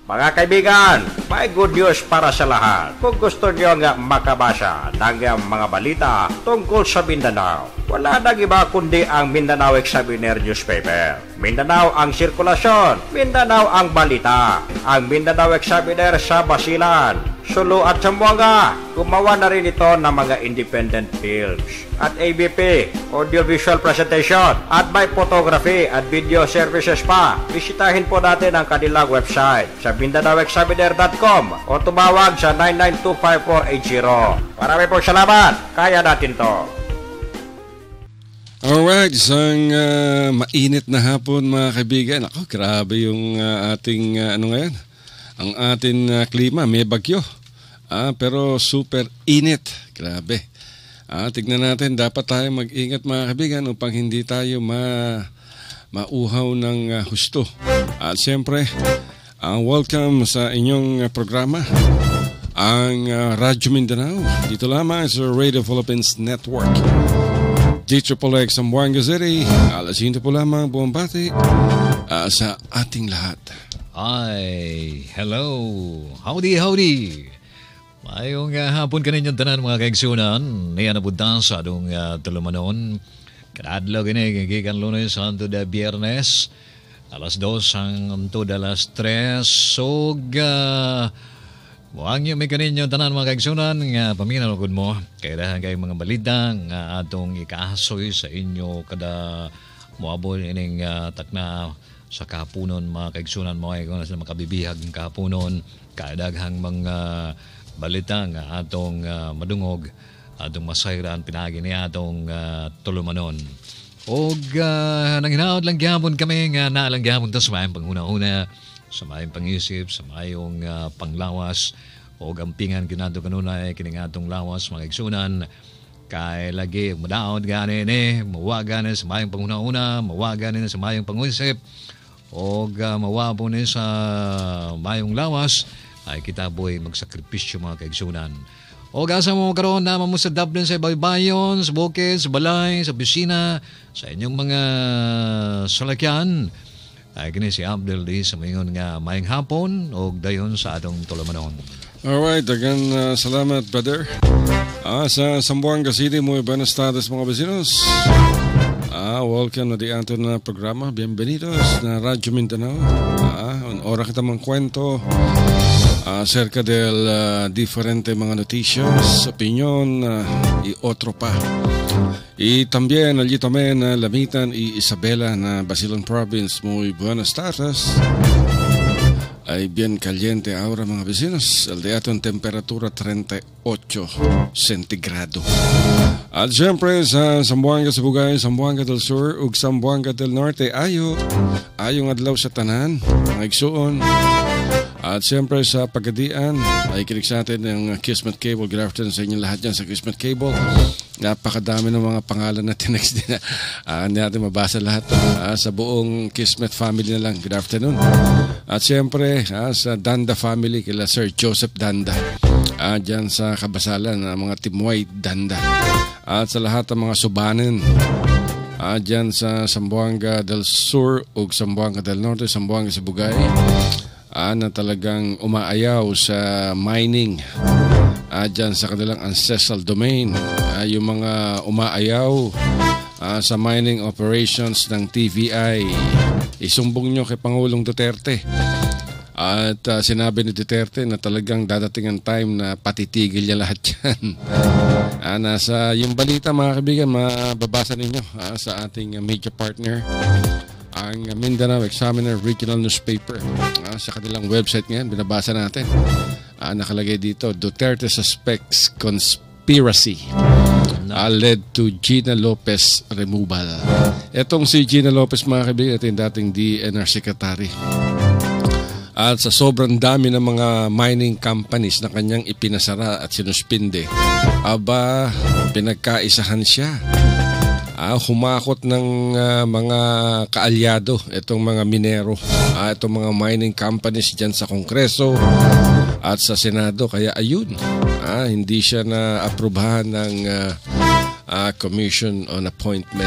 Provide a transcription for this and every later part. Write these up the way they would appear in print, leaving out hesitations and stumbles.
Mga kaibigan, may good news para sa lahat. Kung gusto nyo nga makabasa ng mga balita tungkol sa Mindanao, wala nang iba kundi ang Mindanao Examiner newspaper. Mindanao ang sirkulasyon, Mindanao ang balita. Ang Mindanao Examiner sa Basilan, Sulu at Zamboanga. Gumawa na rin ito ng mga independent films at ABP, audiovisual presentation, at may photography at video services pa. Bisitahin po natin ang kanilang website sa MindanaoExaminer.com o tumawag sa 9925480. Marami pong salamat. Kaya natin to. Alright, isang mainit na hapon mga kaibigan. Ako, grabe yung ating ngayon. Ang ating klima, may bagyo. Pero super init. Grabe. Tignan natin, dapat tayo mag-ingat mga kaibigan upang hindi tayo mauhaw ng husto. At siyempre, welcome sa inyong programa, ang Radyo Mindanao. Dito lamang sa Radio Philippines Network. DXXX Zamboanga City, alas 5 po lamang buong bati sa ating lahat. Ay, hello. Howdy, howdy. Mayong hapon kaninyong tanan mga kaigsunan. Niya napunta sa adong tulumanon. Kadadlaw kini, gikan Lunes hangtod Biyernes. Alas 2 hangtod alas 3. So, muang yung may kaninyo tanan mga kaigsunan nga paminalugod mo kaya dahil kayo mga balita nga atong ikahasoy sa inyo kada muabol ining takna sa kapunon mga kaigsunan mo ay kung nasa makabibihag ng kapunon kaya daghang mga balita nga atong madungog atong masayran pinagi niya atong tulumanon o nanghinaot lang gyapon kami nga naalang gyapon ta sa mayang panghuna-una sa mayong pangisip, sa mayong panglawas o gampingan kinato kanunay kining atong lawas mga igsunan kay lagi madaot gani ni mawaga ni sa mayong panghuna-una mawaga ni sa mayong pangisip o mawapo ni sa mayong lawas ay kita boy magsakripisyo mga kaigsunan o gasa mo karon na mamusadap din sa baybayon, sa bukid, sa balay, sa bisina, sa inyong mga salakyan. Ay kini si Abdel di sa mayon nga mayang hapon o dayon sa atong tulumanon. Alright, dagan salamat brother. Sa Zamboanga City, muy buenas tardes mga vecinos. Welcome na di ato na programa. Bienvenidos na Radyo Mindanao. Ora kita mang kwento acerca del diferente mga noticias, opinión y otro pa. Y también allí también Lamitan y Isabela na Basilan Province. Muy buenas tardes. Ay bien caliente ahora mga vecinos. El día en temperatura 38 centigrado. At siyempre sa Zamboanga sa Bugay, Zamboanga del Sur ug Zamboanga del Norte ayong adlaw sa tanan mga igsuon. At siyempre sa Pagadian ay kinig sa atin ng Kismet Cable. Good afternoon sa inyo lahat dyan sa Kismet Cable. Napakadami ng mga pangalan na tinext din hindi natin mabasa lahat sa buong Kismet family na lang. Good afternoon. At siyempre sa Danda family kila Sir Joseph Danda dyan sa Kabasalan mga Timway Danda. At sa lahat ng mga subanin dyan sa Zamboanga del Sur ug Zamboanga del Norte, Zamboanga sa Bugay na talagang umaayaw sa mining dyan sa kanilang ancestral domain. Yung mga umaayaw sa mining operations ng TVI, isumbong nyo kay Pangulong Duterte. At sinabi ni Duterte na talagang dadating ang time na patitigil niya lahat yan. Nasa yung balita mga kaibigan, mababasa ninyo sa ating media partner, ang Mindanao Examiner Regional Newspaper. Sa kanilang website ngayon, binabasa natin. Nakalagay dito, Duterte suspects conspiracy led to Gina Lopez removal. Etong si Gina Lopez mga kaibigan, ito yung dating DNR Secretary. At sa sobrang dami ng mga mining companies na kanyang ipinasara at sinuspinde, pinagkaisahan siya. Humakot ng mga kaalyado itong mga minero, itong mga mining companies dyan sa Kongreso at sa Senado. Kaya ayun, hindi siya na-aprobahan ng Commission on Appointment.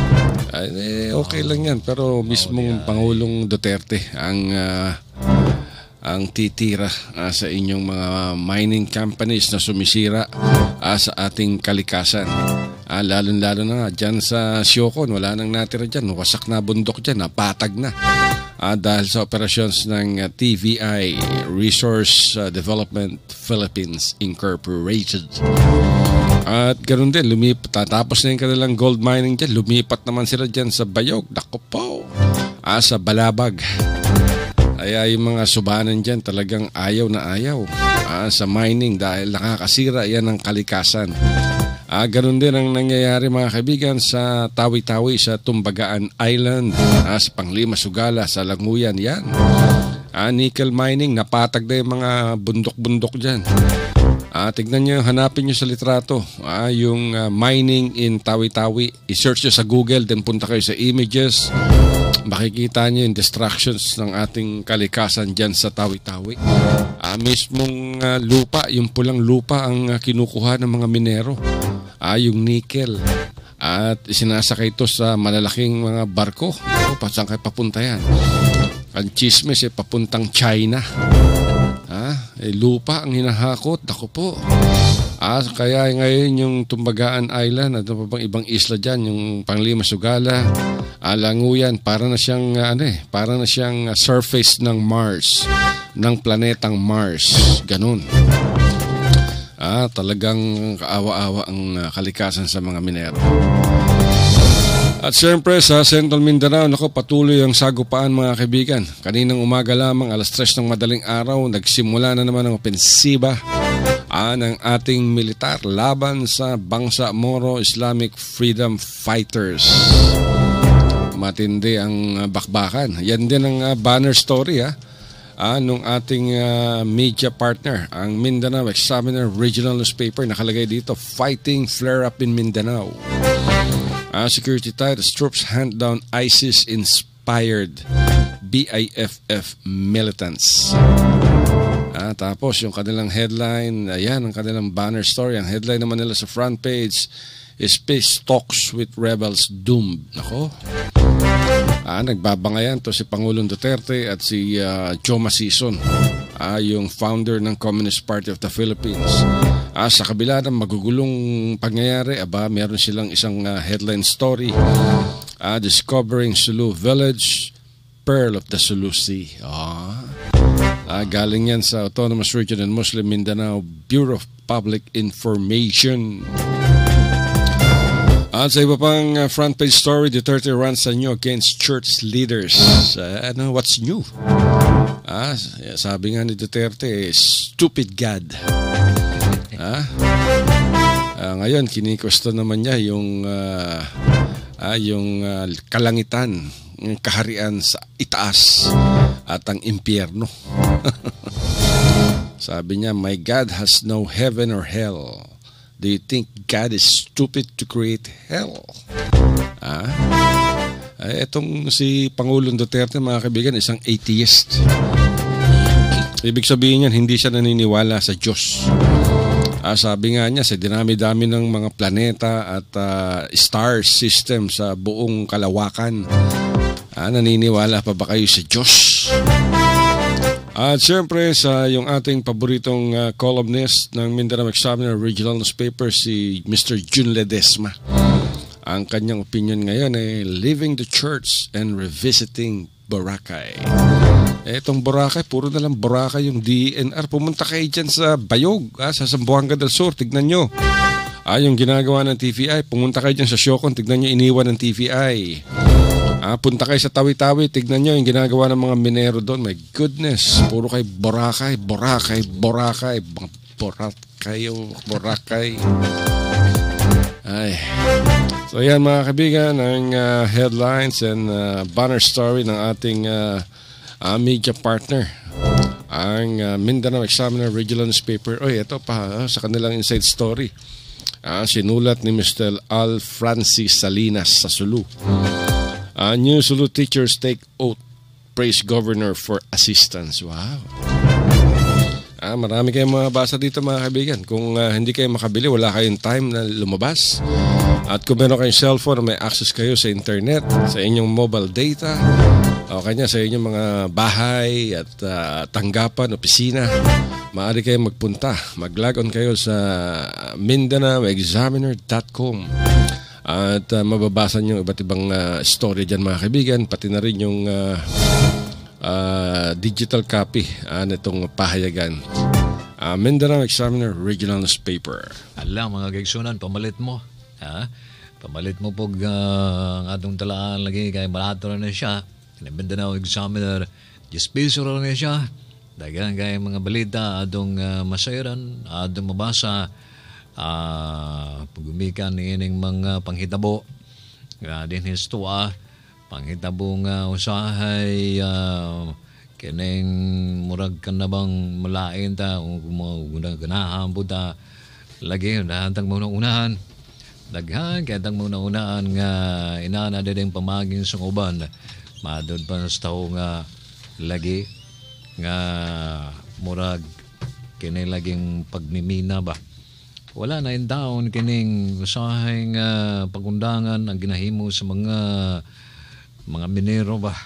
Okay lang yan, pero mismong Pangulong Duterte ang ang titira sa inyong mga mining companies na sumisira sa ating kalikasan. Lalo-lalo na nga dyan sa Siocon, wala nang natira dyan, wasak na bundok dyan, napatag na. Dahil sa operations ng TVI, Resource Development Philippines Incorporated. At ganoon din, tatapos na yung kanilang gold mining dyan, lumipat naman sila dyan sa Bayog, naku po, sa Balabag. Kaya yung mga subanan dyan talagang ayaw na ayaw sa mining dahil nakakasira yan ng kalikasan. Ganun din ang nangyayari mga kaibigan sa Tawi-Tawi sa Tumbagaan Island, sa Panglima Sugala, sa Languyan yan. Nickel mining, napatag na yung mga bundok-bundok dyan. Tignan nyo, hanapin nyo sa litrato yung mining in Tawi-Tawi. I-search nyo sa Google, then punta kayo sa images. Makikita nyo yung distractions ng ating kalikasan dyan sa Tawi-Tawi. Mismong lupa, yung pulang lupa ang kinukuha ng mga minero. Yung nickel. At isinasakay ito sa malalaking mga barko. Saan kayo papunta yan? Ang chismis papuntang China. Lupa ang hinahakot. Ako po. Kaya ngayon yung Tumbagaan Island at pang ibang isla dyan, yung Panglima Sugala, Languyan, para na siyang para na siyang surface ng Mars, ng planetang Mars. Ganun. Talagang kaawa-awa ang kalikasan sa mga minero. At siyempre sa Central Mindanao, patuloy ang sagupaan mga kaibigan. Kaninang umaga lamang, alas 3 ng madaling araw, nagsimula na naman ang opensiba ng ating militar laban sa Bangsa Moro Islamic Freedom Fighters. Matindi ang bakbakan. Yan din ang banner story nung ating media partner, ang Mindanao Examiner Regional Newspaper. Nakalagay dito, Fighting Flare-Up in Mindanao. Security tight as troops hand down ISIS-inspired BIFF militants. Tapos yung kanilang headline, ayan ang kanilang banner story. Ang headline naman nila sa front page is Peace Talks with Rebels Doomed. Nako. Nagbabangayan to si Pangulong Duterte at si Joe Masison, yung founder ng Communist Party of the Philippines. Sa kabila ng magugulong pangyayari, meron silang isang headline story, Discovering Sulu Village, Pearl of the Sulu Sea. Galing yan sa Autonomous Region and Muslim Mindanao Bureau of Public Information. At sa iba pang front page story, Duterte runs anew against church leaders. What's new? Sabi nga ni Duterte, stupid God. Ngayon, kinikusto naman niya yung kalangitan, yung kaharian sa itaas at ang impyerno. Sabi niya, my God has no heaven or hell. Do you think God is stupid to create hell? Etong si Pangulong Duterte, mga kaibigan, isang atheist. Ibig sabihin niyan, hindi siya naniniwala sa Diyos. Sabi nga niya, sa dinami-dami ng mga planeta at star system sa buong kalawakan, naniniwala pa ba kayo sa Diyos? At siyempre sa yung ating paboritong columnist ng Mindanao Examiner Regional Newspaper, si Mr. Jun Ledesma. Ang kanyang opinion ngayon ay leaving the church and revisiting Boracay. Itong Boracay, puro na lang Boracay yung DNR. Pumunta kayo dyan sa Bayog, sa Zamboanga del Sur, tignan nyo. Yung ginagawa ng TVI, pumunta kayo dyan sa Siocon, tignan nyo iniwan ng TVI. Punta kayo sa Tawi-Tawi, tignan nyo yung ginagawa ng mga minero doon. My goodness, puro kayo Boracay, Boracay, Boracay, Boracay. Ay. So yan mga kaibigan, ang headlines and banner story ng ating media partner, ang Mindanao Examiner Regional Newspaper. Ito pa sa kanilang inside story. Sinulat ni Mr. Al Francis Salinas sa Sulu. New Sulu teachers take oath, praise governor for assistance. Wow. Marami kayong mabasa dito mga kaibigan. Kung hindi kayo makabili, wala kayong time na lumabas. At kung meron kayong cellphone, may access kayo sa internet, sa inyong mobile data, o kanya sa inyong mga bahay at tanggapan, opisina, maaari kayo magpunta. Mag-log on kayo sa MindanaoExaminer.com at mababasa nyo iba't ibang story dyan mga kaibigan, pati na rin yung digital copy nitong pahayagan. Mindanao Examiner Regional Newspaper. Alam mga kaigsunan, pamalit mo. Pamalit mo po ang atong talaan lagi kay barato na siya. Mindanao Examiner, 10 piso na siya. Dagan kay mga balita atong masayran, atong mabasa. Pagumikan niining mga panghitabo. Din histua, panghitabong usahay, kining murag ka na bang malain ta o ganahan po ta lagi dahantang muna unahan daghan kaya tang muna unahan nga inana din pamaging sa uban madod pa sa tao nga lagi nga murag kini laging pagmimina ba wala na in taon kining usahay nga pagundangan ang ginahimo sa mga minero ba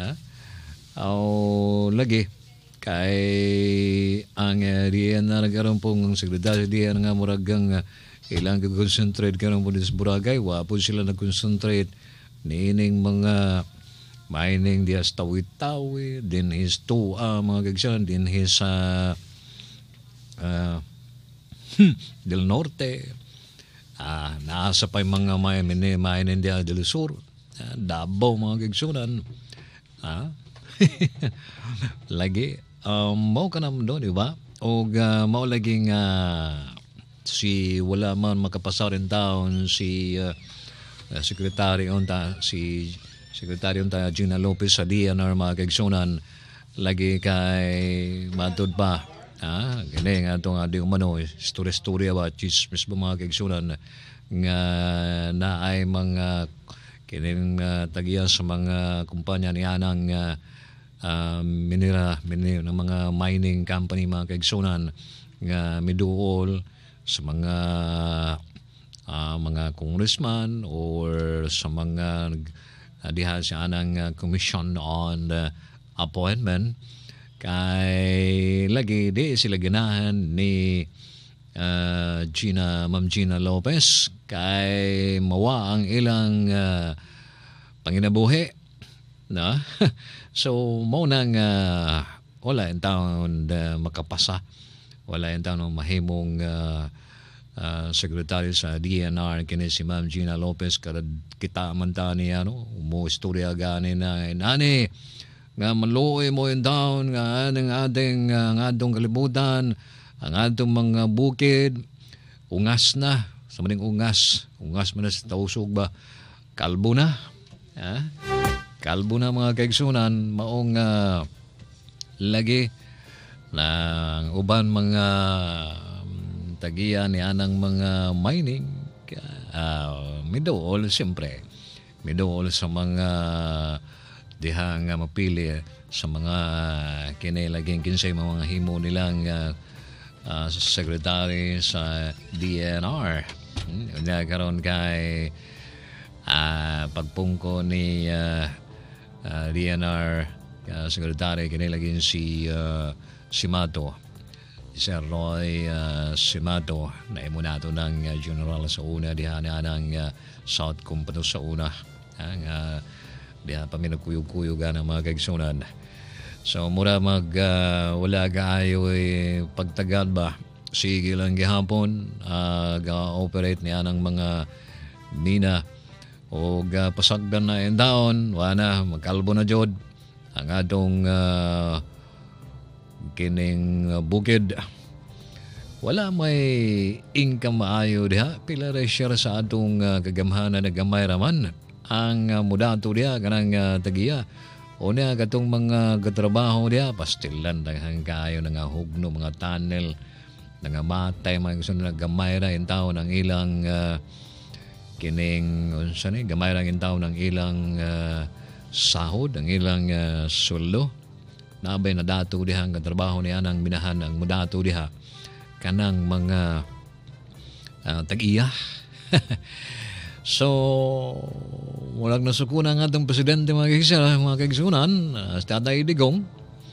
lagi kay ang diyan na nagkaroon pong sekretaryo diyan nga muragang ilang concentrate karon po sa Boracay wapo sila nag-concentrate niining mga mining diya sa Tawi-Tawi din his mga kagsan din his del Norte naasa pa yung mga mining diya del Sur Davao mga kagsunan lagi mao ka naman doon, di ba? O mao laging si wala man makapasarin taon si sekretaryo ta Gina Lopez sa DNR mga kaigsunan lagi kay matod pa gani nga itong ating umano story ba chismis ba mga kaigsunan nga na ay mga kining tagiya sa mga kumpanya ni anang minera ng mga mining company mga kaigsunan nga miduol sa mga congressman or sa mga diha sa anang commission on appointment kay lagi di sila ganahan ni Ma'am Gina Lopez kay mawa ang ilang panginabuhi no so mo nang wala yung taon makapasa wala yung taon mahimong sekretaryo sa DNR kini si Ma'am Gina Lopez kada kita man ta ni mo istorya gani na inani nga maluoy mo yung taon nga ang ating ngadong kalibutan ang atong mga bukid ungas na sa maning ungas man na sa tausog ba kalbo na kalbo na mga kaigsunan maong lagi na uban mga tagiya ni anang mga mining midool siyempre midool sa mga dihang mapili sa mga kinilaging kinsay mga himo nilang secretary sa DNR karon kay pagpungko ni DNR secretary kinilaging si Mato Sir Roy Simato na imunato ng general sa una diha ng South Company sa una diha paminagkuyog-kuyog ng mga kaigsunan. So mura wala kaayo pagtagal ba sige lang gihapon ga-operate niya ng mga mina o pasagdan na yung daon wana magkalbo na jod ang atong kining bukid wala may income maayo diha pila ra share sa atong kagamhanan na gamay raman ang mudato diha kanang tagiya o niya katong mga katrabaho diha pastilan daghang kaayo nga hugno mga tunnel nga matay mga gusto na gamay ra yung tao ng ilang kining unsa ni gamay ra yung tao ng ilang sahod ang ilang sweldo nabay na dato diha ang trabaho niya ng minahan ang mudato diha kanang mga tag-iya So, walang nasukuna nga itong presidente mga kaigsunan, sa Tatay Digong.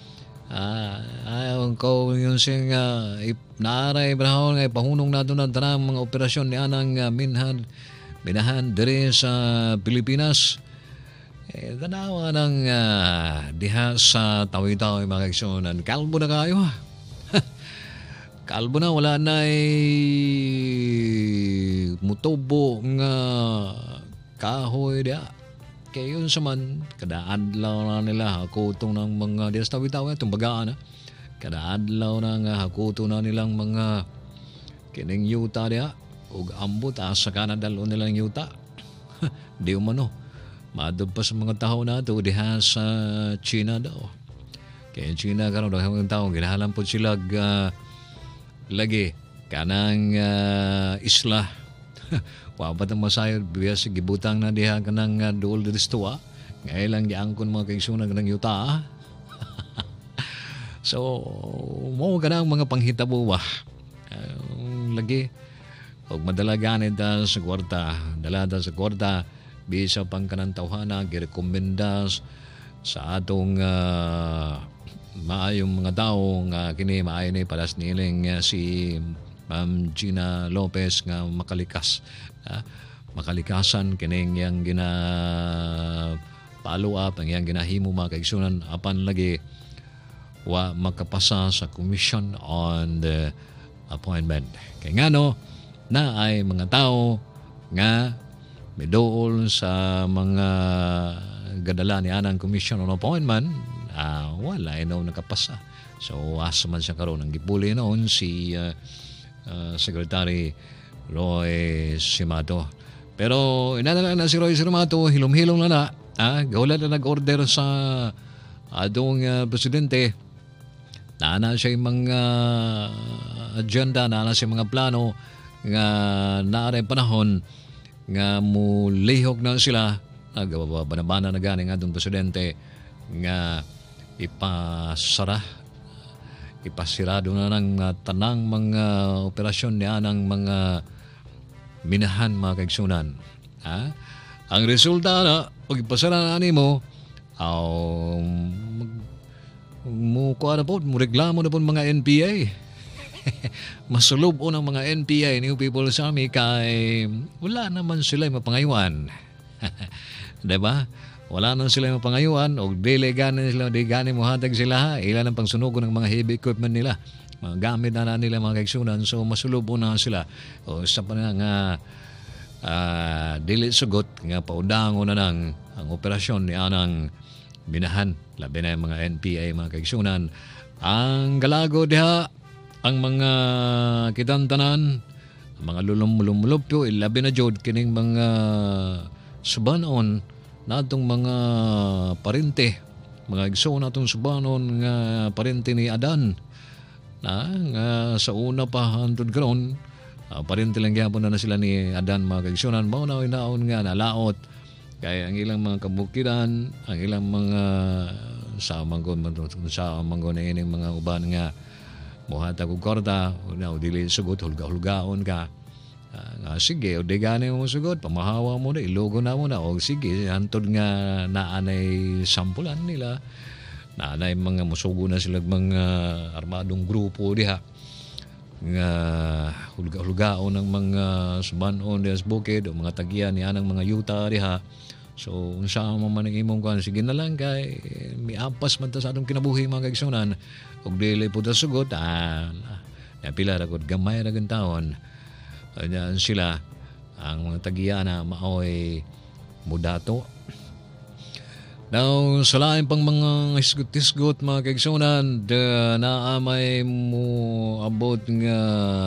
Ayaw ko yun siyang naaray brahon ngay pahunong na doon ang tanang mga operasyon ni anang minahan diri sa Pilipinas. Tanawa ng diha sa Tawi-Tawi mga kaigsunan. Kalbo na kayo ha. Kalbo na, wala na mutubo nga kahoy dia. Kaya yun sa man, kadaadlaw na nila hakutong ng mga diya sa Tawi-Tawi, itong bagaan na. Kadaadlaw na nga hakutong na nilang mga kining yuta dia. Ug ambot, asa ka na dalo nilang yuta. Di umano. Madod pa sa mga tao na ito, diha sa China daw. Kaya China karon daghang tao, ginahalan po sila lagi kanang isla. Wabat ang masayod biya sa gibutang na diha kanang duol diristuwa. Ngayon lang giangkon mga kaigsunan kanang yuta. So, mo kanang mga panghitabo ba. Lagi og madalagan ita sa kwarta, dalada sa kwarta bisa pang kanang tawhana girekomenda sa atong maayong mga tao nga kini maayo ni palas niling si Ma'am Gina Lopez nga makalikas. Makalikasan kining yang gina follow up ang yang ginahimo mga kaigsunan apan lagi wa makapasa sa Commission on the Appointment. Kaya nga no, na ay mga tao nga midool sa mga gadala ni anang Commission on Appointment, wala inaw nakapasa. So asa man siya karon ang gipuli noon si Secretary Roy Simato. Pero inadala na si Roy Simato, hilom-hilom na gawala na nag-order sa adong presidente. Naana siya yung mga agenda, naana siya mga plano nga naara panahon nga mulihok na sila banabana na gani nga adong presidente nga ipasirado na ng tanang mga operasyon niya ng mga minahan mga kaigsunan. Ang resulta na pag ipasara na mo kuha na po, reklamo na po mga NPA. Masulob ng mga NPA, New People's Army, kay wala naman sila mapangayuan. Diba? Wala naman sila mapangayuan o di gani mo hatag sila ilan ang pangsunugo ng mga heavy equipment nila. Mga gamit na nila mga kaigsunan, so masulob na sila. O sa pa nga dili sugot nga paudango na ng ang operasyon ni anang minahan, labi na yung mga NPA mga kaigsunan. Ang galago diha ang mga kitantanan, mga lulumulupyo, ilabi na jod kining mga subanon natong mga parente, mga igsoon natong subanon nga parente ni Adan nga sa una pa hantod karon parente lang gyapon na sila ni Adan mga kaigsunan. Mao na inaon nga nalaot kaya ang ilang mga kabukiran, ang ilang mga sa manggon na ining mga uban nga muhatag og kwarta, dili sugot, hulga-hulgaon ka. Sige, o di gani mo sugot, pamahawa mo na, ilogo na mo na, o sige, hantod nga naanay sampulan nila, naanay mga musugo na sila mga armadong grupo diha, nga hulga-hulgaon ng mga subanon diha sa bukid, o mga tagian ni anang mga yuta diha. So, unsa mo man ang imong kuan, sige na lang kay miampas man ta sa atong kinabuhi mga kaigsunan. Og dili po ta sugot, pila ra gud gamay ra gyud taon. Ayan sila ang mga tagiya na maoy mudato. Now, sa lain pang mga isgot-isgot mga kaigsunan, naamay mo abot nga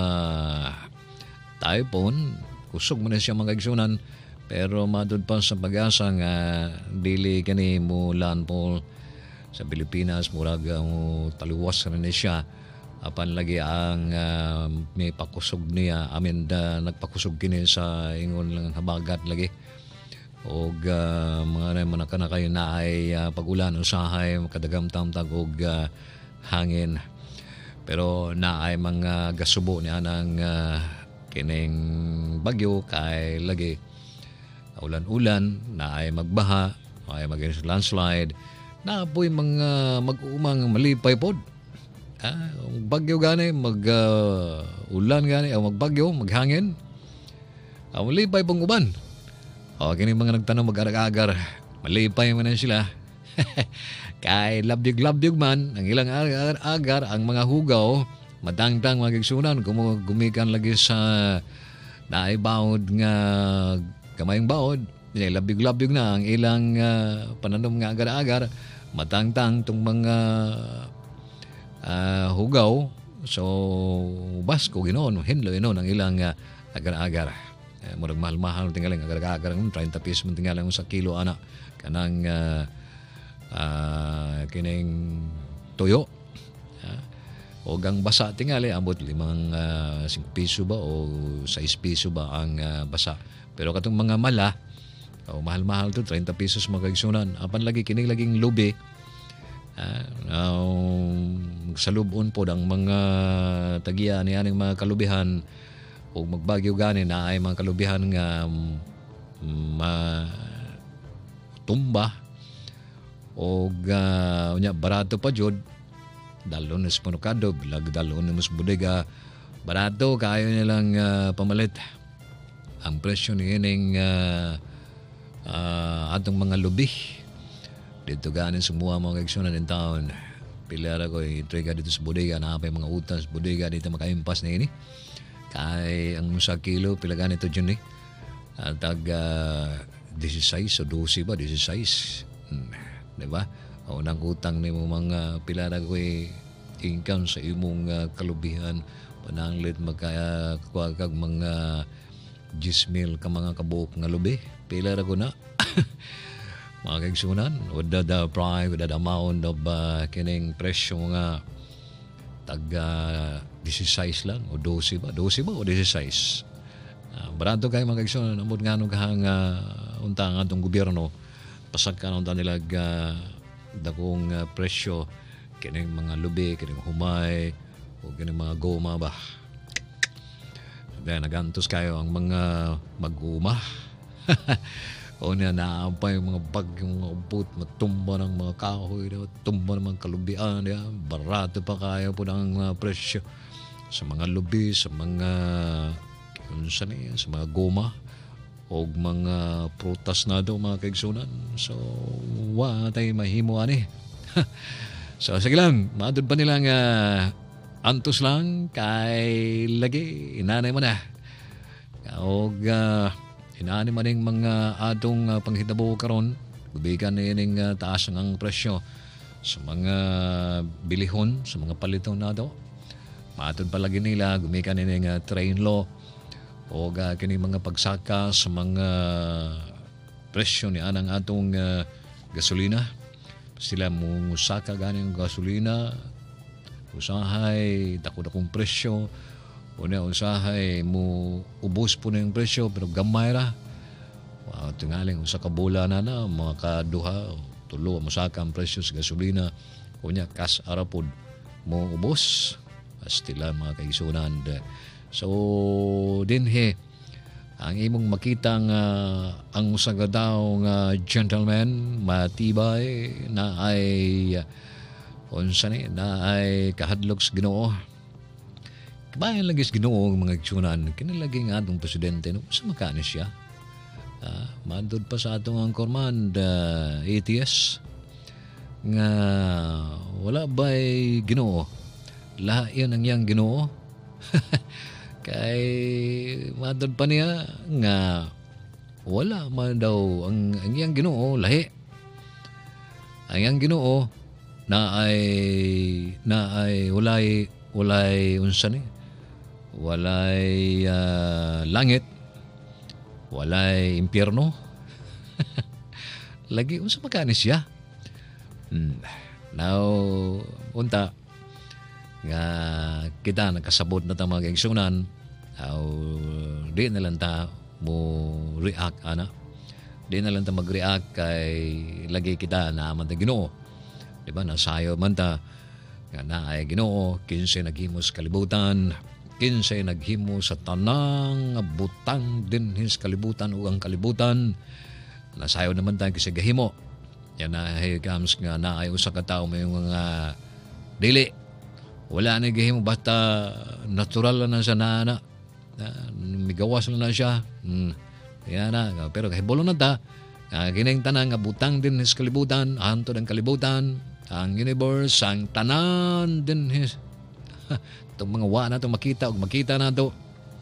typhoon, kusog mo na siya mga kaigsunan. Pero madod pa sa pag-asa nga dili kani mo landfall sa Pilipinas, murag mo taluwas rin siya. Apan lagi ang may pakusog niya, nagpakusog kini sa ingon lang habagat lagi. O mga manaka na kayo na ay pagulan, usahay, kadagamtamtag o hangin. Pero na ay mga gasubo niya ng kining bagyo kay lagi ulan-ulan, na ay magbaha, ay mag-landslide, na po'y mga mag-umang malipay pod. Bagyo gani, ulan gani, o magbagyo, maghangin. Malipay pong uban. Kini mga nagtanong mag-agar-agar, malipay man na sila. Kay labdyog-labdyog man, ang ilang agar, ang mga hugaw, matangtang mga kigsunan, gumikan lagi sa naibawod nga kamayong bawod, labdyog-labdyog na ang ilang pananom nga agar-agar, matangtang itong mga hugaw. So basko ginoon, hinlo inon ang ilang agar-agar. Murag mahal-mahal tingaling agar-agar, 30 pesos mo tingaling sa kilo ana kanang kining toyo. O gang basa tingali ambot 5 piso ba o 6 piso ba ang basa. Pero katong mga mala, mahal-mahal to, 30 pesos magagsunan. Apan lagi kining laging lubi, sa lubon po ang mga tagiya ni aning mga kalubihan o magbagyo gani na ay mga kalubihan nga tumba o unya barato pa jud, dalon na sa panukado, bilag dalon na mas bodega, barato kayo nilang pamalit ang presyo ni ining atong mga lubi dito ganin sumuha mga kaigsunan ng taon. Pilara ko itriga dito sa bodega, napay mga utang sa bodega dito makaimpas na ini kay ang sa kilo pila ganito dyan tag 16 o 12 ba 16, diba? O nang utang ni mo mga pilara ko income sa imong kalubihan pananglit magkakuha kag mga 10,000 ka mga kabuok nga lubi, pilara ko na. Mga kaigsunan, with the price, with the amount of kining presyo nga tag 16 lang o 12 ba o 16. Barato kayo mga kaigsunan, amot nga nung kahang untang atong gobyerno, pasag ka nung nilag dakong presyo kining mga lubi, kining humay o kining mga goma ba. Then nagantos kayo ang mga mag-uma. O niya naampay mga bagyong mga ubot, matumba ng mga kahoy, tumba ng mga kalubian, barato pa kayo po ng presyo sa mga lubi, sa mga sa mga goma o mga prutas na daw mga kaigsunan. So tayo mahimo ani. So sige lang, maadod pa nilang antos lang kay lagi inanay mo na o inaani man yung mga atong panghitabo karon, gubigan na yung taas ng presyo sa mga bilihon, sa mga paliton na ito. Matod palagi nila, gumikan na yung train law o kining mga pagsaka sa mga presyo ni anang atong gasolina. Sila musaka ganing gasolina, usahay, dako-dakong presyo, una usahay mo ubos po na yung presyo pero gamay ra. Tingaling usa ka bola na mga kaduha tulo masaka ang presyo sa gasolina. Unya kas arapod mo ubos astila mga kaigsunan. So dinhe ang imong makita nga ang usa ka daw nga gentleman matibay na ay unsa ni na ay kahadlok sa Ginoo. Kabayan lagi sa Ginoo mga igsunan, kinalagi nga atong presidente, no? Sa makani siya. Madod pa sa atong ang command, ATS, nga wala ba'y Ginoo? Lahat ang yang Ginoo. Kay madod pa niya nga wala man daw ang yang Ginoo, lahi. Ang yang Ginoo na ay walay unsa ni? Walay langit, walay impyerno. Lagi unsa makani siya? Now unta nga kita nakasabot na ta mga kaigsunan, di na lang ta mo react ana. Di na lang ta mag-react kay lagi kita na man ta Ginoo. Di ba nasayo man ta nga naay Ginoo, 15 naghimos kalibutan, kinsay naghimo sa tanang butang dinhis kalibutan ug ang kalibutan nasayo naman tayo kasi gahimo. Yan na comes nga naay usa ka tawo may mga dili wala na gahimo basta natural lang na siya na migawas lang na siya. Yan na pero kahibolo na ta kining tanang butang dinhis kalibutan hantod ang kalibutan ang universe ang tanan dinhis itong mga wa na ito makita o makita na ito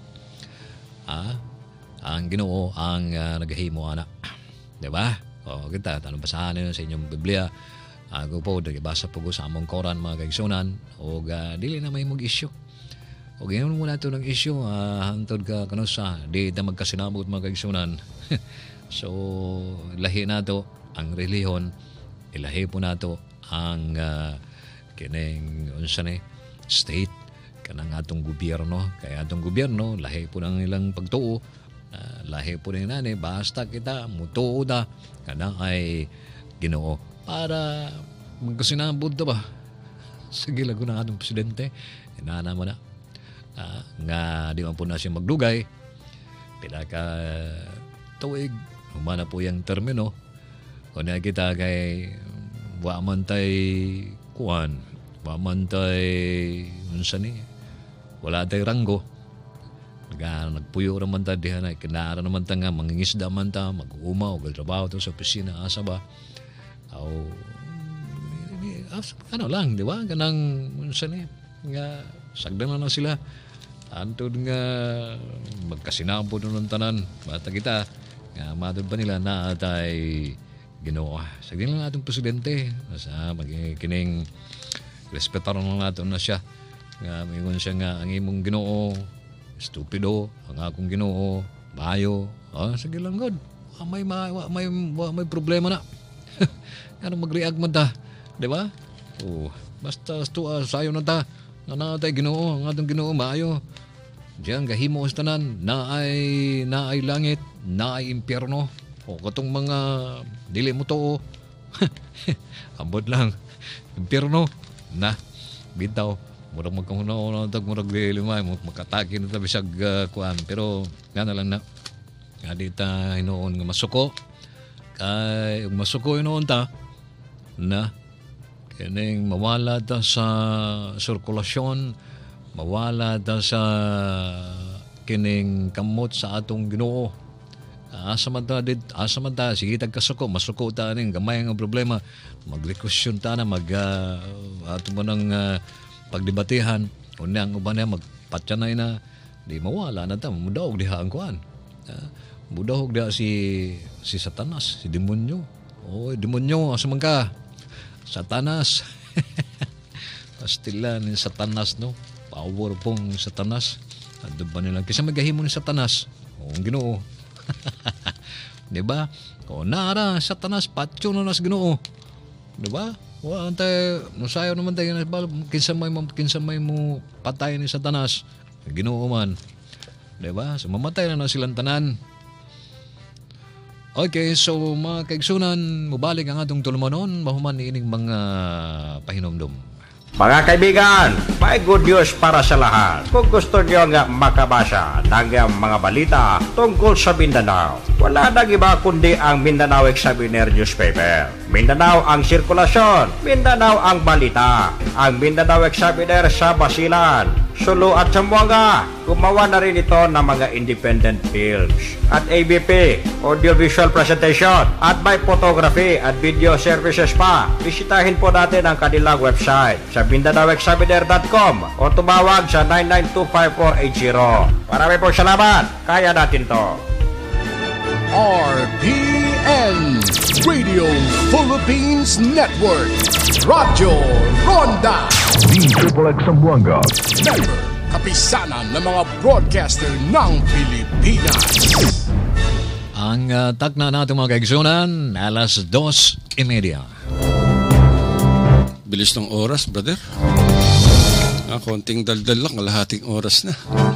ang Ginoo ang naghimo ana diba? O kita tanong basahan nyo sa inyong Biblia ako po nagibasa po ko sa among koran mga kaigsunan o dili na may mag-issue o ganoon muna ito ng issue hantod ka kanusa di na magkasinabot mga kaigsunan so lahi na ito ang reliyon ilahi po na ito ang kining unsa ni state kanang atong gobyerno kaya atong gobyerno lahi po ng ilang pagtuo lahi po rin nani basta kita mutuo da kana ay Ginoo para magkasinabot da ba sige lago ng atong presidente inana mo na nga di man po na siya magdugay pila ka tuig humana po yung termino kung na kita kay wa man tay kuan wa man tay unsa ni wala tay ranggo nagpuyo raman ta diha na kinara naman ta nga mangingisda man ta mag-uma o trabaho to sa opisina asa ba ano lang di ba kanang unsa ni nga sagdan na sila antod nga magkasinabot ng tanan bata kita nga madod ba nila na tay Ginoo sagdan lang atong presidente sa magkining respetaron lang natin na siya nga mayroon siya nga ang imong Ginoo stupido ang akong Ginoo maayo sige lang god may problema na ano mag-react man ta di ba basta sayo na ta nga natay Ginoo ang atong Ginoo maayo diyan gahimo sa tanan naay langit naay impyerno o katong mga dili mo to ambot lang impyerno na bitaw murag magkahunaw na tag murag limay makatake na ta bisag kuan pero ngana lang na nga di ta hinuon nga masuko kay masuko hinuon ta na kining mawala ta sa sirkulasyon mawala ta sa kining kamot sa atong Ginoo asa man ta sige tag kasuko masuko ta ning gamay nga problema magrekusyon ta na ato mo ng pagdebatehan unya ang uban na magpatyanay na di mawala na ta mudawog diha ang kuan mudawog diha si Satanas si demonyo demonyo asa man ka Satanas pastilan ni Satanas no power pong Satanas ando ba nila kasi magahimo ni Satanas ang Ginoo di ba nara Satanas patyo na nas Ginoo di ba wa antay nusayo naman tayo kinsa may mo patay ni Satanas Ginoo man di ba so mamatay na silang tanan. Okay, so mga kaigsunan mubalik ang atong tulumanon mahuman ining mga pahinomdom. Mga kaibigan, may good news para sa lahat. Kung gusto nyo nga makabasa ng mga balita tungkol sa Mindanao, wala nang iba kundi ang Mindanao Examiner newspaper. Mindanao ang sirkulasyon, Mindanao ang balita. Ang Mindanao Examiner sa Basilan, Sulu at Tawi-Tawi. Gumawa na rin ito ng mga independent films at ABP, audiovisual presentation at may photography at video services pa. Bisitahin po natin ang kanilang website sa MindanaoExaminer.com o tumawag sa 9925480. Marami po salamat. Kaya natin to. RPN Radio Philippines Network Radyo Ronda DXXX Zamboanga Member Kapisanan ng mga broadcaster ng Pilipinas. Ang takna natin mga kaigsunan, alas 2:30. Bilis ng oras, brother. Konting daldal lang, kalahating oras na.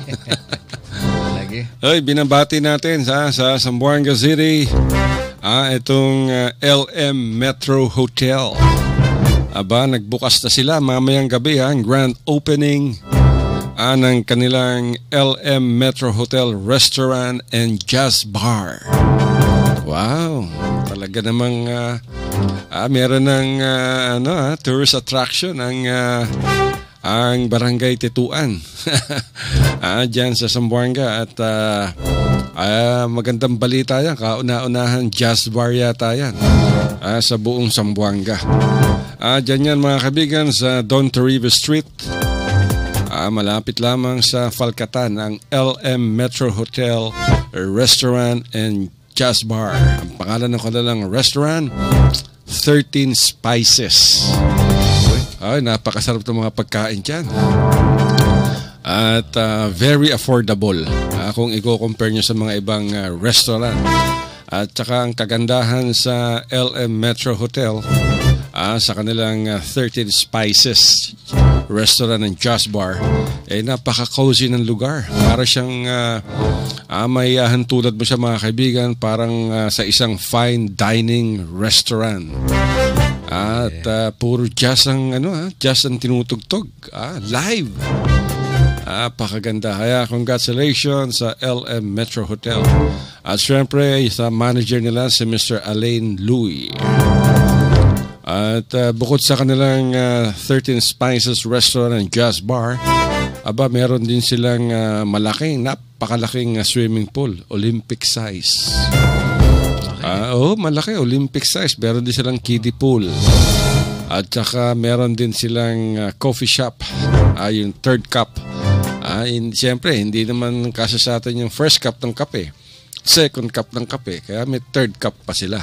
Lagi. Ay, binabati natin sa Zamboanga City. Itong LM Metro Hotel. Aba, nagbukas na sila mamayang gabi ang grand opening. ng kanilang LM Metro Hotel Restaurant and Jazz Bar. Wow, talaga namang meron ng tourist attraction ang Barangay Tituan dyan sa Zamboanga at magandang balita yan, kauna-unahan jazz bar yata yan sa buong Zamboanga. Dyan yan mga kaibigan sa Don Toribio Street, malapit lamang sa Falcatan ang LM Metro Hotel Restaurant and Jazz Bar. Ang pangalan ng kanilang restaurant, 13 Spices. Ay, napakasarap ng mga pagkain dyan. At very affordable kung i-compare nyo sa mga ibang restaurant. At saka ang kagandahan sa LM Metro Hotel sa kanilang 13 Spices Restaurant and Jazz Bar, napaka-cozy ng lugar. Para siyang may hantulad mo siya mga kaibigan, parang sa isang fine dining restaurant. At puro jazz ang jazz ang tinutugtog live. Pakaganda. Kaya congratulations sa LM Metro Hotel. At syempre sa manager nila si Mr. Alain Louie. At bukod sa kanilang 13 Spices Restaurant and Jazz Bar, meron din silang napakalaking swimming pool, Olympic size. Malaki, Olympic size. Meron din silang kiddie pool. At saka meron din silang coffee shop, yung third cup. Siyempre, hindi naman kasi sa atin yung first cup ng kape, second cup ng kape, kaya may third cup pa sila.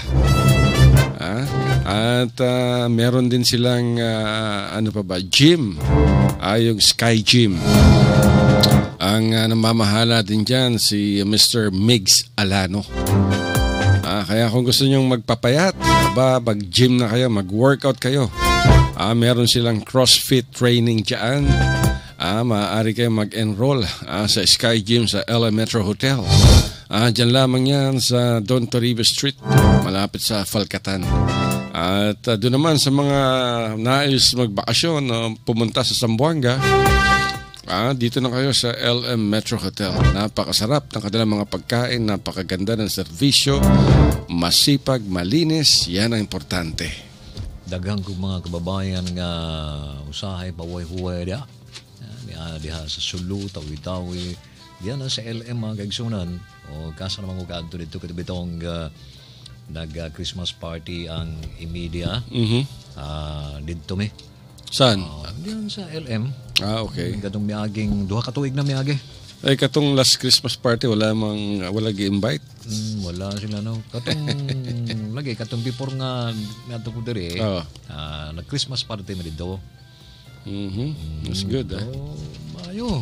At meron din silang gym, yung Sky Gym. Ang namamahala din dyan si Mr. Migs Alano. Kaya kung gusto nyong magpapayat, mag-gym na kayo, mag-workout kayo, meron silang CrossFit training dyan. Maaari kayo mag-enroll sa Sky Gym sa LM Metro Hotel. Diyan lamang yan sa Don Toribio Street, malapit sa Falcatan. At doon naman sa mga nais magbakasyon, pumunta sa Zamboanga, dito na kayo sa LM Metro Hotel. Napakasarap ng kanilang mga pagkain, napakaganda ng serbisyo, masipag, malinis, yan ang importante. Daghang kong mga kababayan nga usahay pahuway-huway diha sa Sulu, Tawi-Tawi, diyan sa LM mga kaigsunan. O kasa naman ko kaadto dito katibitong nag-Christmas party ang Imedia. Dito me. Saan? Diyan sa LM. Okay. Katong miaging, duha ka tuig na miagi. Ay, katong last Christmas party, wala gi-invite? Wala sila, no. Katong, lagi, katong before nga, nato ko diri, nag-Christmas party mo dito. That's good, Mayo.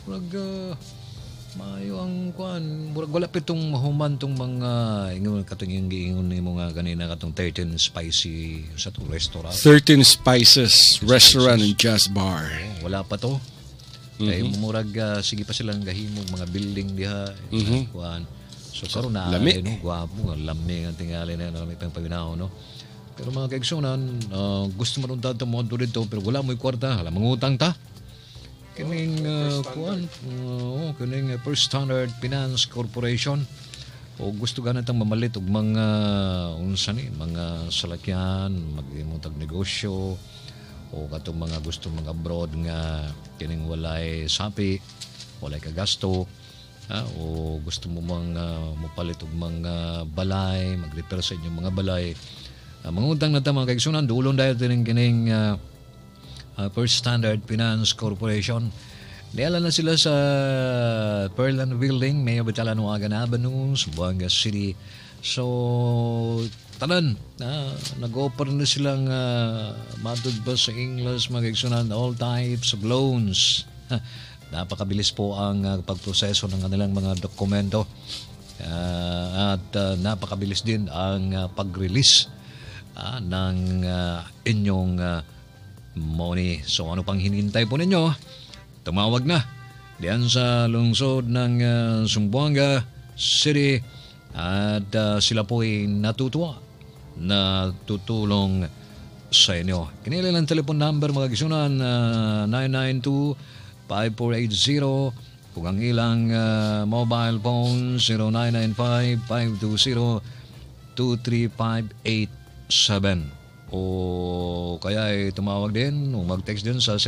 Mayo ang kuan. Wala pitong mahuman tong mga katong yung giingon ni mo nga kanina katong 13 spicy sa tong restaurant. 13 Spices Restaurant and Jazz Bar. Wala pa to. Kay murag sige pa silang gahimong mga building diha kuan. So karon na gwapo nga lami nga tingali na lami pang paginaw no. Pero mga kaigsunan, gusto mo rin dito mo dito pero wala mo'y kwarta, mangutang ta. Kining kining First Standard Finance Corporation o gusto ganitang mamalit og mga mga salakyan, magimutag negosyo o katong mga gusto mga abroad nga kining walay sapi, walay kagasto, o gusto mo mapalit og mga balay, mag-repair sa inyong mga balay. Mangutang na ta mga kaigsunan, dulong dahil din kining First Standard Finance Corporation. Niala na sila sa Pearland Building, Mayo Batalan Wagan Avenue, Zamboanga City. So, tanan, nag-offer na silang matod ba sa English, mga kaigsunan, all types of loans. Napakabilis po ang pagproseso ng kanilang mga dokumento. At napakabilis din ang pag-release ng inyong money. So ano pang hinihintay po ninyo? Tumawag na diyan sa lungsod ng Zamboanga City at sila po ay natutuwa na tutulong sa inyo. Kinila ng telephone number mga kisunan 992 5480 ug ang ilang mobile phone 0995-520-23587 o kaya ay tumawag din o mag-text din sa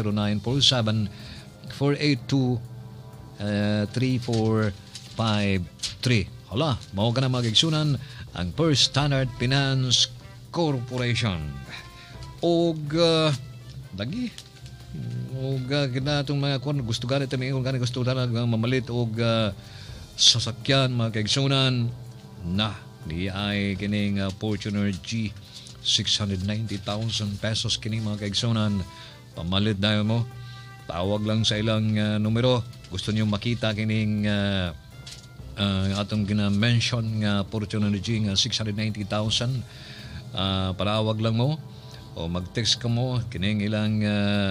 0947-482-3453. Hala, mao ka na magigsunan ang First Standard Finance Corporation. Og lagi og kinatong mga kon gusto ganit mi kung ganit gusto talaga mamalit og sasakyan mga kaigsunan na di ay kining Fortuner G 690,000 pesos kini mga kaigsunan pamalit dayon mo tawag lang sa ilang numero gusto niyo makita kining atong gina-mention nga Fortuner G nga 690,000 palawag lang mo o mag-text ka mo kining ilang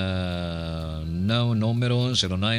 numero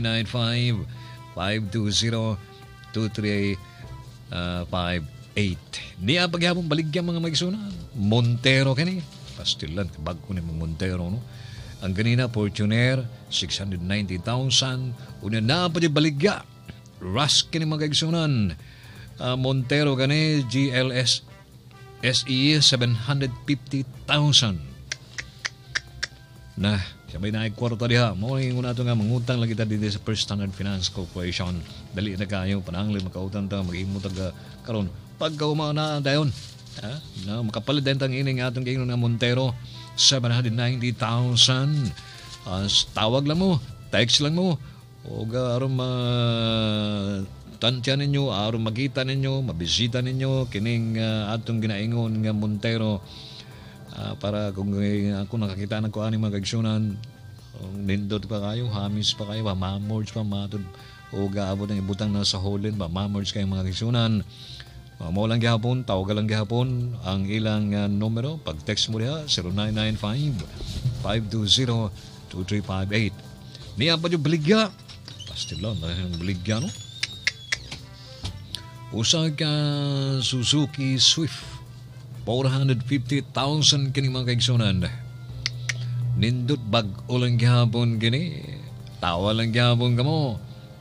0995-520-23858. Niya paghapon baligyan mga maigsunan Montero kini pastilan bago ni Montero no ang ganina Fortuner 690,000 una na pa di baligya Rush kini mga kaigsunan Montero kani GLS SE 750,000 na sabay na ay kwarta diha mo yung una ito nga mangutang lang kita dito sa First Standard Finance Corporation dali na kayo panangli makautang ta mag-imutag karon pagka umao na dayon na makapalit din tang ining atong kayo na Montero 790,000 tawag lang mo text lang mo o aron tansya ninyo aron magkita ninyo mabisita ninyo kining atong ginaingon nga Montero para kung ako nakakita ng kuha ni mga kaigsunan nindot pa kayo, hamis pa kayo mamords pa matod o gaabot ng ibutang na sa holin mamords kayo mga kaigsunan mo lang gihapon, tawag lang gihapon ang ilang numero, pag text mo diha 0995-520-2358 niya pa yung baligya pastilon, yung baligya no usag ka Suzuki Swift 450,000 kini mga kaigsunan nindot bag ulang gihapon kini tawa lang gihapon kamo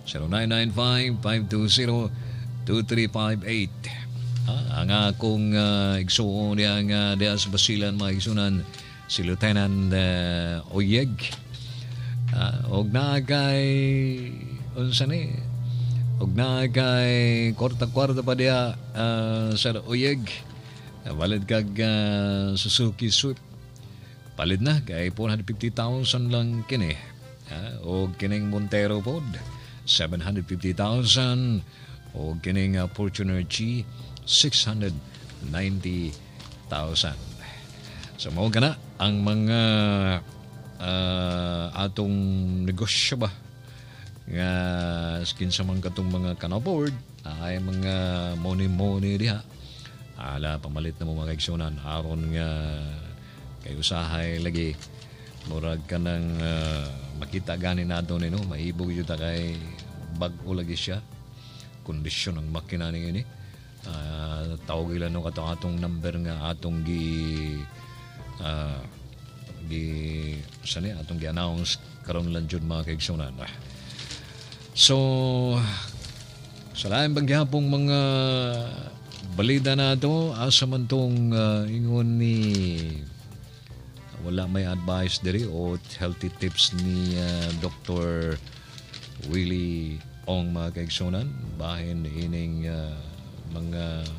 0995-520-2358 ang akong igsuon niya nga diya sa Basilan mga kaigsunan si Lieutenant Oyeg og naagay unsa ni og naagay kwarta pa diya sa Oyeg valid kag Suzuki Swift palid na kay 450,000 lang kini o kining Montero pod 750,000 o kining Fortuner G 690,000 so mao kana ang mga atong negosyo ba nga skin sa mga katong mga kanapord ay mga money diha ala pamalit na mo mga kaigsunan aron nga kay usahay lagi murag ka ng makita gani nato ni no maibog yun ta kay bag-o lagi siya kondisyon ng makina ni ini tawag ilan no atong number nga atong gi sani atong gi-announce karon lang jud mga kaigsunan so sa lain bagyapong mga balita na ito, asa man tong ingon ni wala may advice diri o healthy tips ni Dr. Willie Ong mga kaigsunan bahin ining mga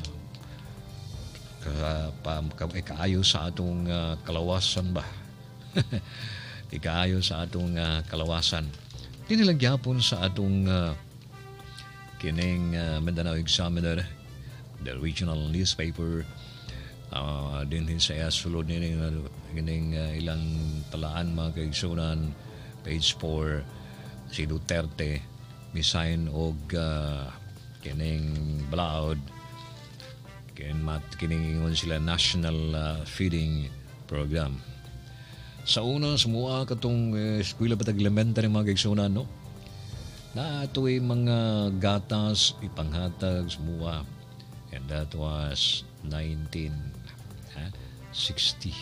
ikaayo sa atong kalawasan ba ikaayo sa atong kalawasan inilagyapon sa atong kining Mindanao Examiner the regional newspaper din sa sulod nining ilang talaan mga kaigsunan page 4 si Duterte misayn og kining balaod kining ingon sila national feeding program sa una sumua katong eskwela patag elementary mga kaigsunan no na ito'y mga gatas ipanghatag sumua. And that was 1960.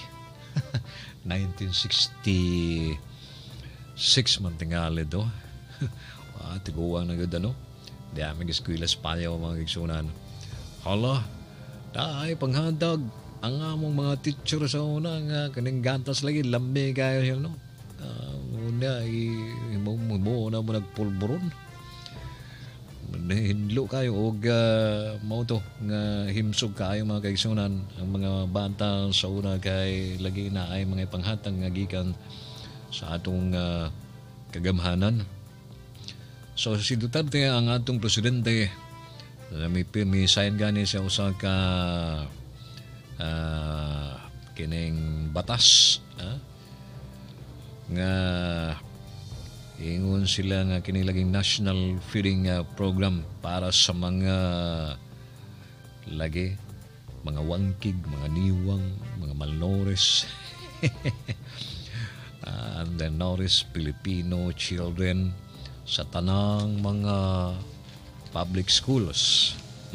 1966 man tingali do. Tiguang na gud ano. Di aming eskwela sa payaw mga kaigsunan. Hala, dahil panghadag ang among mga teacher sa una nga kaning gantas lagi lambi kayo siya no. Una mo na mo nagpulburon. Hinlo kayo og mao to nga himsog kayo mga kaigsunan ang mga bata sa una kay lagi na ay mga panghatag nga gikan sa atong kagamhanan. So si Duterte ang atong presidente may sign gani siya usa ka kining batas nga ingon sila nga kini laging national feeding program para sa mga lagi mga wangkig, mga niwang, mga malnourished undernourished Filipino children sa tanang mga public schools.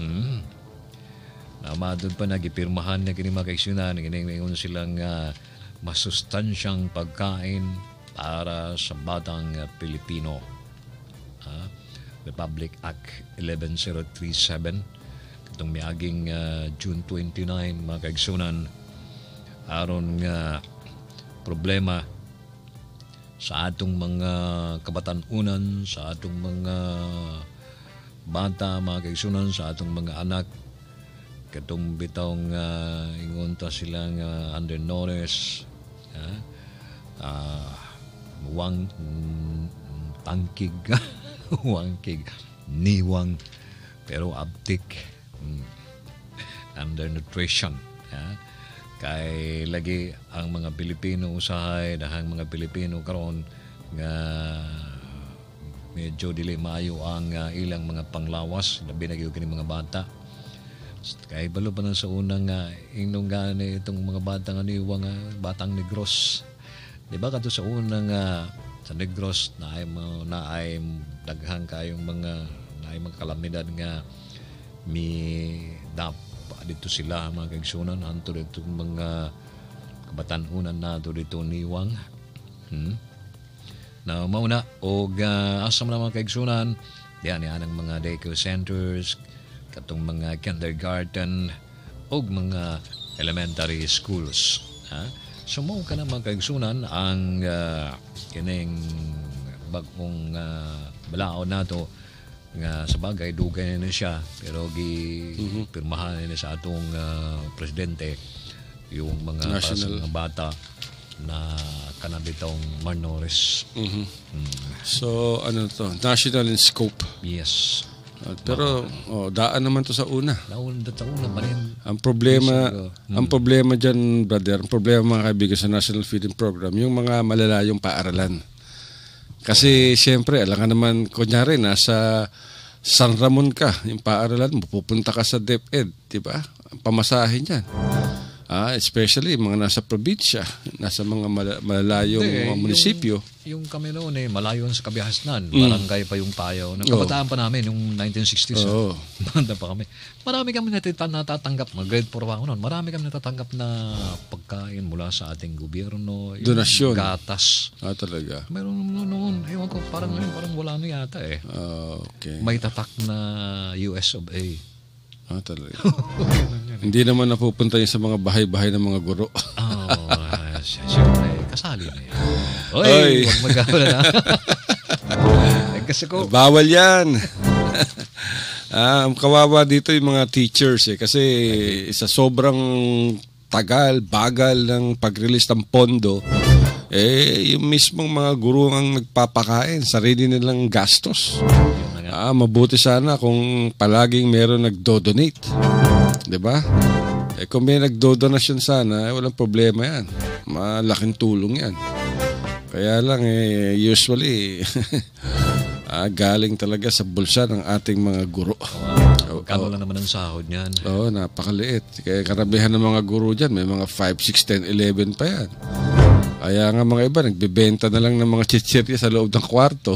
Namadod pa nagipirmahan na kini mga kaigsunan, ingon silang masustansyang pagkain para sa batang Pilipino. Republic Act 11037 katong miaging June 29 mga kaigsunan aron nga problema sa atong mga kabatanunan, sa atong mga bata, mga kaigsunan, sa atong mga anak. Katong bitawng ingon ta silang undernourished, tangkig, wangkig, niwang, pero abtik, undernutrition. Kay lagi ang mga Pilipino usahay dahang mga Pilipino karon nga medyo dili maayo ang ilang mga panglawas labi na gyud kini mga bata. Kay balo pa na sa unang ingnon gani itong mga bata nga niwang batang Negros. Di ba kadto sa unang sa Negros na ay daghang kayong mga kalamidad nga mi dito sila mga kaigsunan anto dito mga kabatanunan na dito niwang na mauna og asam na mga kaigsunan diyan ang mga daycare centers katong mga kindergarten og mga elementary schools so mao ka na mga kaigsunan ang kining bagong balaod nato nga sa bagay dugay na siya pero pirmahan na sa atong presidente yung mga national bata na kanabitong malnourished. So ano to, national in scope. Yes. Pero daan naman to sa una. Una pa rin. Ang problema diyan, brother, ang problema mga kaibigan sa National Feeding Program, yung mga malalayong paaralan. Kasi siyempre, alam ka naman, kunyari, nasa San Ramon ka, yung paaralan mo, pupunta ka sa DepEd, di ba? Ang pamasahin yan. Especially mga nasa probinsya, nasa mga malalayong mga munisipyo. Yung kami noon malayo sa Kabihasnan, barangay pa yung payaw. Kabataan pa namin, yung 1960s. Banda pa kami. Marami kami natatanggap, grade 4 pa ako noon, marami kami natatanggap na pagkain mula sa ating gobyerno. Donasyon. Gatas. Talaga. Meron noon, ewan ko, parang wala na yata okay. May tatak na US of A. Talaga. Hindi naman napupunta yun sa mga bahay-bahay ng mga guro. Siyempre, kasali na yan. Oy, huwag mag-awala na. Kasi ko. Bawal yan. Ang kawawa dito yung mga teachers kasi sa sobrang bagal ng pag-release ng pondo, yung mismong mga guro ang nagpapakain, sarili nilang gastos. Mabuti sana kung palaging meron nagdo-donate. Diba? Kung may nagdo-donasyon sana, walang problema yan. Malaking tulong yan. Kaya lang, usually, galing talaga sa bulsa ng ating mga guro. Kano lang naman ang sahod niyan? Napakaliit. Kaya karamihan ng mga guro dyan, may mga 5, 6, 10, 11 pa yan. Kaya nga mga iba, nagbibenta na lang ng mga chichirya sa loob ng kwarto.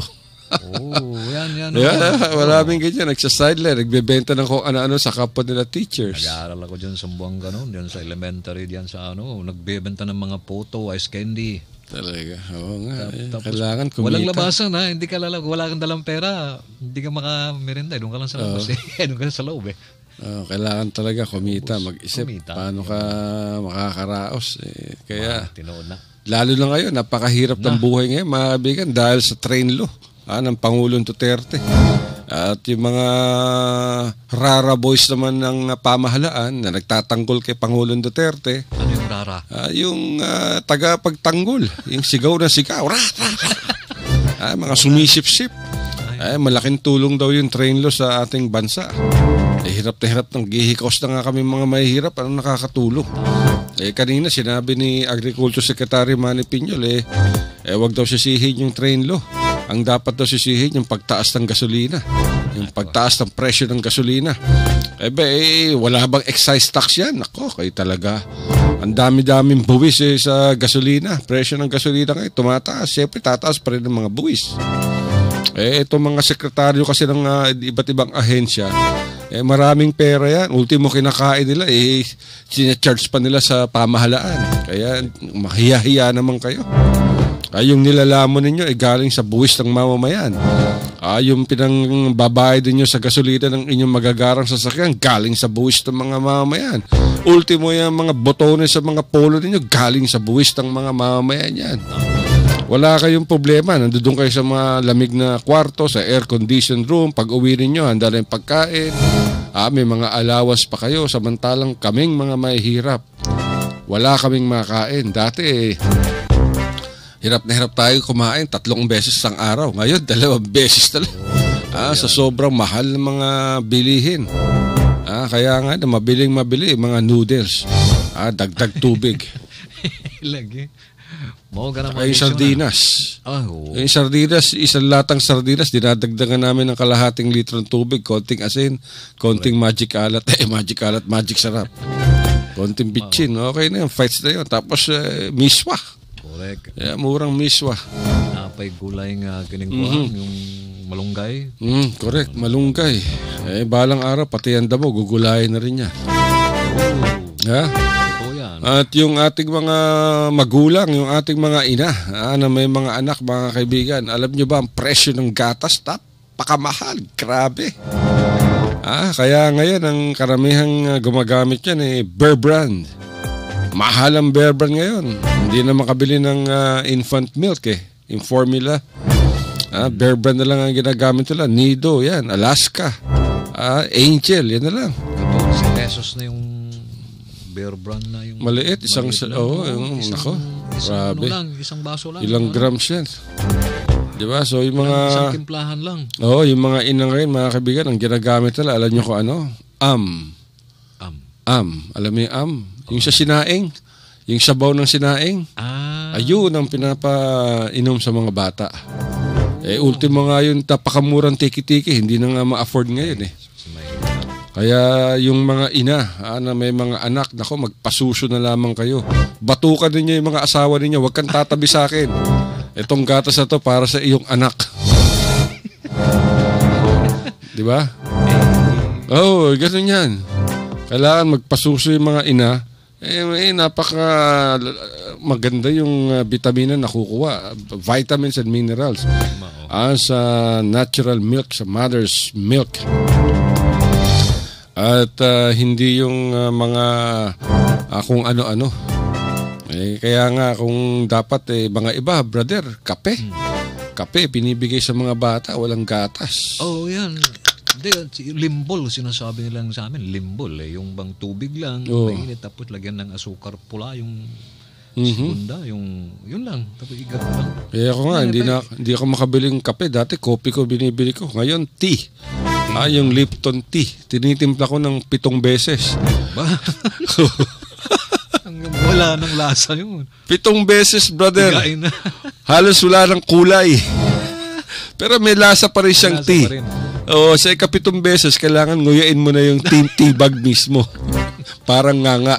Yan. Maraming ganyan. Nagsa-sideline, nagbebenta ng kung ano-ano sa kapwa nila teachers. Nag-aaral ako dyan sa Buanga noon, dyan sa elementary, dyan sa nagbebenta ng mga photo, ice candy. Talaga. Oo nga. Tapos, kailangan kumita. Walang labasan ha. Hindi ka wala kang dalang pera. Hindi ka makamerenda. Doon ka lang sa labas doon ka lang sa loob Kailangan talaga kumita. Mag-isip. Kumita. Paano ka makakaraos. Kaya, tinood na. lalo na ngayon, napakahirap ng buhay ngayon, mga kaibigan, dahil sa train law ng Pangulong Duterte. At yung mga rara boys naman ng pamahalaan na nagtatanggol kay Pangulong Duterte. Ano yung rara? Yung tagapagtanggol, yung sigaw na sigaw. Mga sumisip-sip. Malaking tulong daw yung train law sa ating bansa. Hirap na hirap ng gihikos na nga kami mga mahihirap. Anong nakakatulong? Kanina sinabi ni Agriculture Secretary Manny Piñol, wag daw sisihin yung train law. Ang dapat daw sisihin yung pagtaas ng gasolina. Yung pagtaas ng presyo ng gasolina. Wala bang excise tax yan? Ako, kayo talaga. Ang dami-daming buwis sa gasolina. Presyo ng gasolina ngayon tumataas. Siyempre, tataas pa rin ng mga buwis. Itong mga sekretaryo kasi ng iba't ibang ahensya, maraming pera yan. Ultimo kinakain nila, sinacharge pa nila sa pamahalaan. Kaya, mahiya-hiya naman kayo. Yung nilalamon ninyo galing sa buwis ng mamamayan. Yung pinangbabayad ninyo sa gasolina ng inyong magagarang sasakyan galing sa buwis ng mga mamamayan. Ultimo yung mga botones sa mga polo ninyo galing sa buwis ng mga mamamayan yan. Wala kayong problema. Nandun kayo sa mga lamig na kwarto, sa air-conditioned room. Pag uwi ninyo, handa na yung pagkain. May mga allowance pa kayo. Samantalang kaming mga mahihirap, wala kaming makain. Dati, hirap na hirap tayo kumain 3 beses isang araw. Ngayon, 2 beses talaga. Sa sobrang mahal ng mga bilihin. Kaya nga, mabiling mga noodles. Dagdag tubig. Lagi. Yung sardinas. Yung sardinas, isang latang sardinas, dinadagdagan namin ng kalahating litro ng tubig, konting asin, konting magic alat, magic sarap. Konting bitchin, okay na yun, fights na yun. Tapos, miswa. Correct. Murang miswa. Napay gulay nga kiningkuhan, yung malunggay. Correct, malunggay. Balang araw, pati ang damo, gugulayin na rin yan. At yung ating mga magulang, yung ating mga ina, na may mga anak, mga kaibigan, alam nyo ba ang presyo ng gatas? Napakamahal, grabe. Kaya ngayon, ang karamihang gumagamit yan Bear Brand. Mahal ang Bear Brand ngayon. Hindi na makabili ng infant milk yung formula. Bear Brand na lang ang ginagamit nila. Nido, yan, Alaska, Angel, yan na lang. 14 pesos na yung Bear Brand na yung maliit, isang nako, grabe. Isang baso lang. Ilang grams yan. Diba? So yung mga isang timplahan lang. Yung mga inang ngayon, mga kaibigan, ang ginagamit nila, alam nyo kung ano? Alam mo yung yung sa sinaing, yung sabaw ng sinaing. Ayun ang pinapainom sa mga bata. Ultimo nga yun, napakamurang tiki-tiki, hindi na nga ma-afford ngayon Kaya yung mga ina na may mga anak, nako, magpasuso na lamang kayo. Batukan ninyo yung mga asawa ninyo. Huwag kang tatabi sa akin. Itong gatas na to para sa iyong anak. Di ba? Ganun yan. Kailangan magpasuso yung mga ina. Napaka maganda yung vitamina na nakukuha. Vitamins and minerals. Sa natural milk, sa mother's milk. At hindi yung mga kung ano-ano. Kaya nga kung dapat mga iba, brother, kape. Kape, pinibigay sa mga bata, walang gatas. Yan. Limbol, sinasabi nilang sa amin, limbol. Yung bang tubig lang, mainit, tapos lagyan ng asukar pula, yung segunda, yun lang. Tapos igat lang. Kaya ako nga, hindi ako makabiling kape. Dati, kopi ko binibili ko. Ngayon, tea. Yung Lipton tea. Tinitimpla ko ng 7 beses. Wala nang lasa yun. 7 beses, brother. Na. Halos wala ng kulay. Pero may lasa pa rin siyang tea. Sa ika-7 beses, kailangan nguyain mo na yung tea bag mismo. Parang nganga.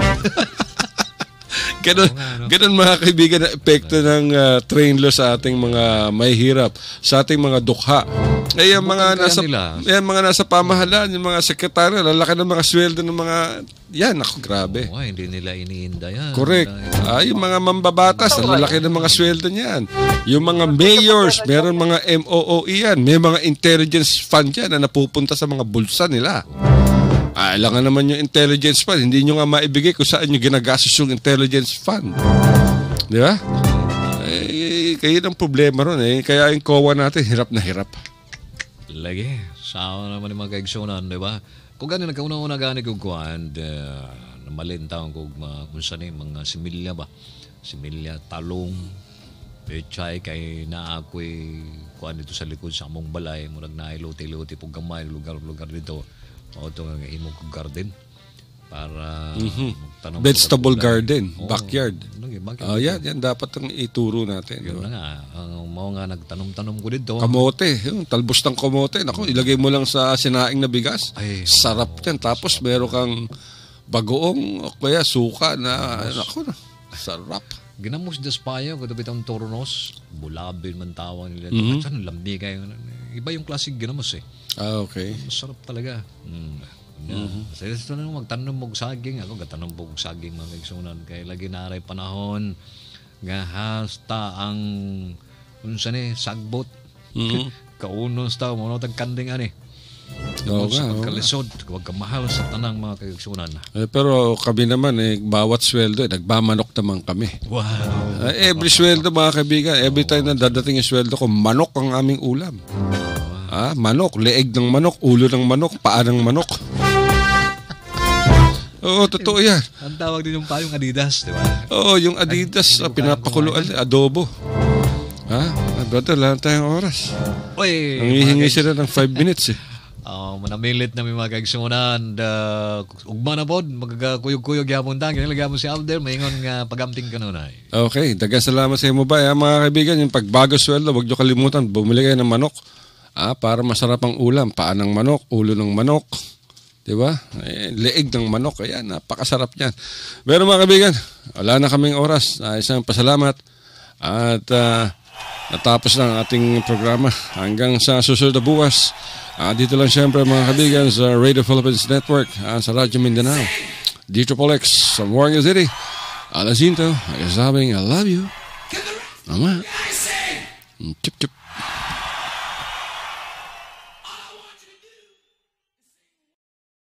Ganun mga kaibigan, na epekto ng train law sa ating mga mahihirap, sa ating mga dukha. yung mga nasa pamahalaan, yung mga sekretaryo, lalaki ng mga sweldo ng mga, yan, ako, grabe. Hindi nila iniinda yan. Correct. Yung mga mambabatas, lalaki ng mga sweldo niyan. Yung mga mayors, meron mga MOOE yan. May mga intelligence fund yan na napupunta sa mga bulsa nila. Alangan naman yung intelligence fund. Hindi nyo nga maibigay kung saan nyo ginagastos yung intelligence fund. Di ba? Kaya ang problema ron Kaya yung COA natin, hirap na hirap. Lagi. Sao naman yung mga kaigsunan, di ba? Kung gano'n nagkauna-una gano'n kong kuhan, namalintaon kung saan mga similya ba? Similya, talong, pechay, kay naakoy kuhan dito sa likod sa among balay, murag na iluti-luti pong gamay, lugar-lugar dito. O ito nga imong garden. Para vegetable garden, backyard. Yan dapat ang ituro natin. Yun na nga, mga nga nagtanom-tanom ko dito. Kamote, yung talbos ng kamote. Naku, ilagay mo lang sa sinaing na bigas. Sarap yan. Tapos meron kang bagoong o kaya suka na, naku na, sarap. Ginamos despayo, kung bitang tornos, bulabin man tawag nila. Saan lambi kayo? Iba yung klaseng ginamos okay. Masarap talaga. Kasi ito na magtanong mong saging. Ako gatanong mong saging mga kaigsunan. Kaya lagi naray panahon nga hasta ang sagbot. Kaunos tao mo tagkanding sa pagkalisod, huwag kamahal sa tanang mga kaigsunan. Pero kami naman bawat sweldo nagmamanok naman kami. Wow. Every sweldo mga kaibigan, every time na dadating yung sweldo ko, manok ang aming ulam. Manok, leeg ng manok, ulo ng manok, paa ng manok. Oo, totoo yan. Ang tawag din yung payong Adidas, di ba? Oo, yung Adidas, pinapakuluan, adobo. Brother, lang tayong oras. Uy, nangihingi sila ng 5 minutes manamilit na may mga kaigsunan. Ugma na po, magkakuyog-kuyog yapon tang. Kinilagyan mo si Alder, maingon nga pagamping ka nun ay. Okay, dagang salamat sa iyo ba. Mga kaibigan, yung pagbago sweldo, huwag nyo kalimutan, bumili kayo ng manok. Para masarap ang ulam, paa ng manok, ulo ng manok. Diba? Leeg ng manok. Ayan, napakasarap niyan. Pero mga kaibigan, wala na kaming oras. Isang pasalamat. At natapos na ang ating programa. Hanggang sa susunod na bukas. Dito lang siyempre mga kaibigan sa Radio Philippines Network. Sa Radyo Mindanao. DXXX sa Morgan City. Alasinto, nagsasabing I love you. Mama. Chip chip.